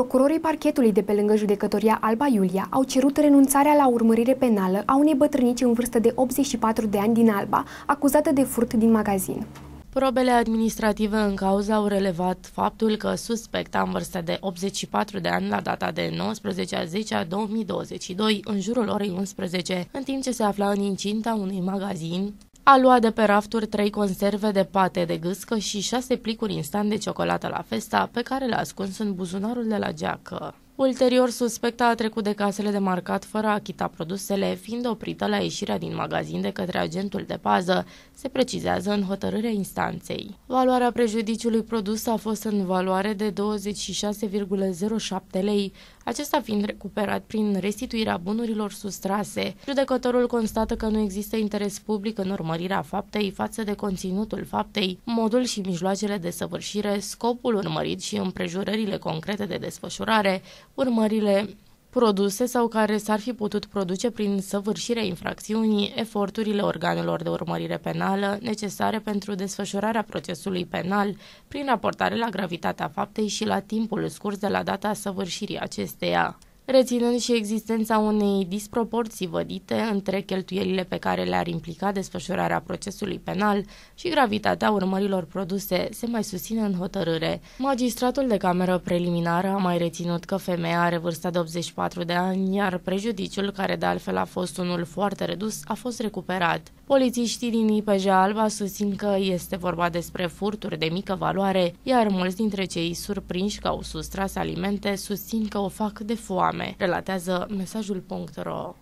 Procurorii parchetului de pe lângă judecătoria Alba Iulia au cerut renunțarea la urmărire penală a unei bătrânici în vârstă de 84 de ani din Alba, acuzată de furt din magazin. Probele administrative în cauză au relevat faptul că suspecta în vârstă de 84 de ani la data de 19/10/2022, în jurul orei 11, în timp ce se afla în incinta unui magazin, a luat de pe rafturi 3 conserve de pate de gâscă și 6 plicuri instant de ciocolată la Festa, pe care le-a ascuns în buzunarul de la geacă. Ulterior, suspecta a trecut de casele de marcat fără a achita produsele, fiind oprită la ieșirea din magazin de către agentul de pază, se precizează în hotărârea instanței. Valoarea prejudiciului produs a fost în valoare de 26,07 lei, acesta fiind recuperat prin restituirea bunurilor sustrase. Judecătorul constată că nu există interes public în urmărirea faptei față de conținutul faptei, modul și mijloacele de săvârșire, scopul urmărit și împrejurările concrete de desfășurare, urmările produse sau care s-ar fi putut produce prin săvârșirea infracțiunii, eforturile organelor de urmărire penală necesare pentru desfășurarea procesului penal, prin raportare la gravitatea faptei și la timpul scurs de la data săvârșirii acesteia, reținând și existența unei disproporții vădite între cheltuielile pe care le-ar implica desfășurarea procesului penal și gravitatea urmărilor produse, se mai susține în hotărâre. Magistratul de cameră preliminară a mai reținut că femeia are vârsta de 84 de ani, iar prejudiciul, care de altfel a fost unul foarte redus, a fost recuperat. Polițiștii din IPJ Alba susțin că este vorba despre furturi de mică valoare, iar mulți dintre cei surprinși că au sustras alimente susțin că o fac de foame, relatează mesajul.ro.